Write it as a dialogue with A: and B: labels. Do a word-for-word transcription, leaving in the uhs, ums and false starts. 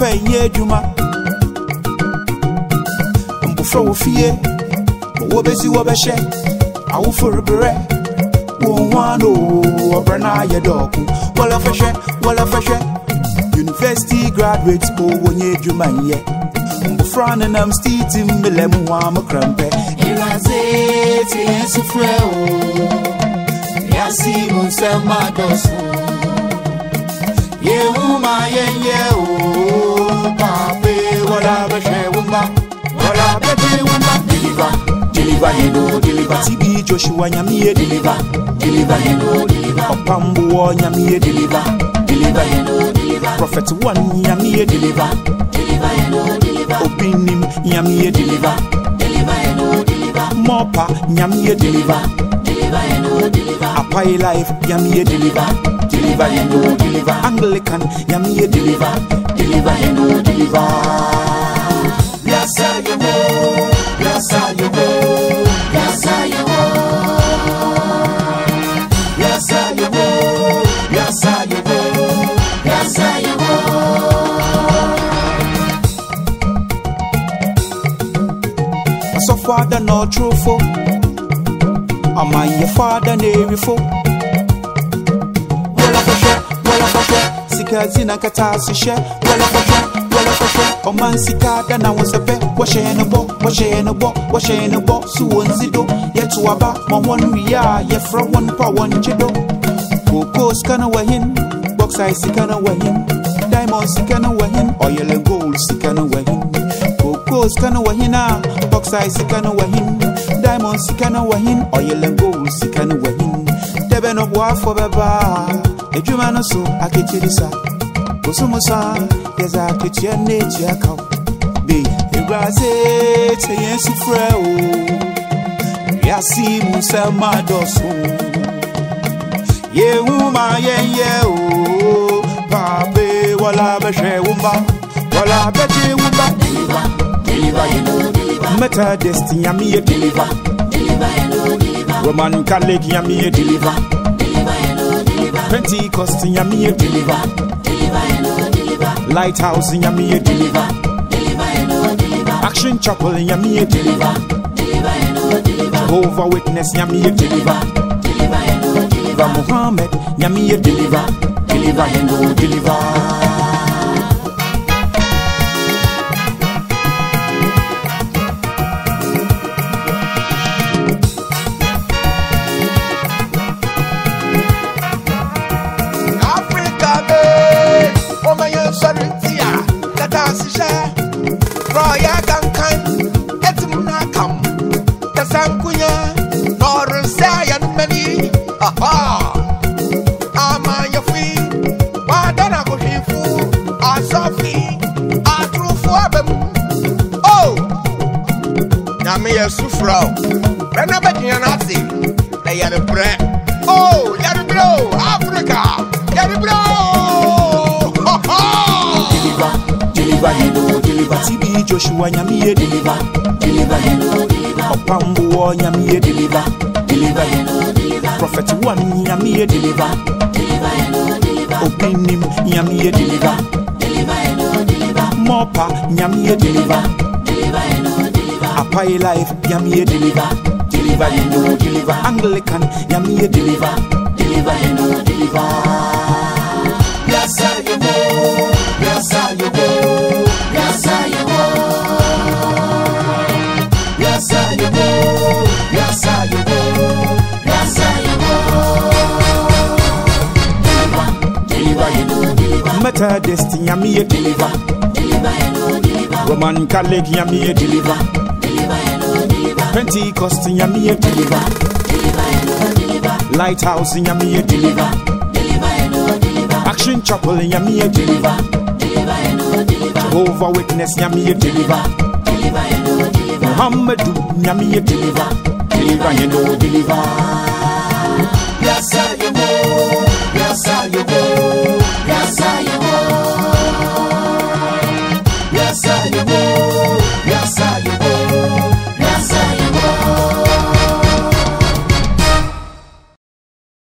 A: way ye juma. Mbufro fie, wobesi wobeshe. I will for a beret. Won't want no Brana Yadoku. Well, a fresh, well, a fresh university graduates go when ye juma ye. Mbufran and I'm still in Milem Wama Crampe. Irazet, yes, a frail. Yasi Munsama Dosu. Ye, Uma, ye, ye, oh, Pape, what I wish I would back. What I bet you would not deliver. Deliver, you know, deliver. T B Joshua, Yami, deliver. Deliver, you know, deliver. Apam, Yami, deliver. Deliver, you know, deliver. Prophet one, Yami, deliver. Deliver, you know, deliver. Opinim, Yami, deliver. Deliver, you know, deliver. Mopa, Yami, deliver. Deliver, you know, deliver. Apai life, Yami, deliver. Deliver, you know, deliver. Anglican, Yami, deliver. Deliver, you know, deliver. Yes, I know. Yes, I know. Yes, I know. Yes, I know. Yes, I know. Yes, I know. So father no truthful. Am I your father nearful? Well, I for sure. Well, I for sure. Sikazina katasi share. Well, I for sure. O man sikada na wasepe washe no bo washe no bo washe no bo su wonzido yetu aba mo won wiya ye fra won pa won chido koko skana wahin box size sikana wahin diamond sikana wahin oil and gold sikana wahin koko skana wahina box size sikana wahin diamond sikana wahin oil and gold sikana wahin debe no boa for beba ejuma no so akechirisa Osumusa, yes, I could your nature cow. Be a razet, yes, freo. Yasi Musa Madoso. Ye woman, ye, ye, oh, Pape, walla beshe wumba, walla betty wumba. Deliver, deliver, you know, deliver. Meta destiny, yami, deliver. Deliver, you know, deliver. Roman Catholic, yami, deliver. Deliver, you know, deliver. Pentecost, yami, deliver. Lighthouse in Yami deliver. Deliver, no, deliver. Action Chapel in Yami deliver. Deliver, no, deliver. Jehovah Witness Yami deliver. Deliver, no, deliver. Muhammad Yami deliver. Deliver, no, deliver.
B: Sufro, when I bet you nothing, they are the bread. Oh, let it blow, Africa, let it blow. Deliver, deliver, you know, deliver.
A: T B Joshua, Yami, deliver. Deliver, you know, deliver. Apam, Yami, deliver. Deliver, you know, deliver. Prophet one, Yami, deliver. Deliver, you know, deliver. Opinim, Yami, deliver. Deliver, you know, deliver. Mopa, Yami, deliver. Deliver, you know, deliver. Apai life, Yami deliver. Deliver, you know, deliver. Anglican, Yami deliver. Deliver, you know, deliver. Yes, I you know. Yes, I you know. Yes, I you know. Yes, I you know. Yes, I you know. Yes, I you know. Deliver, deliver, you know, deliver. Meta destiny, Yami deliver. Deliver, you know, deliver. Roman Catholic, Yami deliver. Pentecost in Yami deliver. Lighthouse in Yami deliver. Action Chapel in Yami deliver. Jehovah Witness Yami deliver. Muhammad Yami deliver. Deliver, you know, deliver. Yes, sir.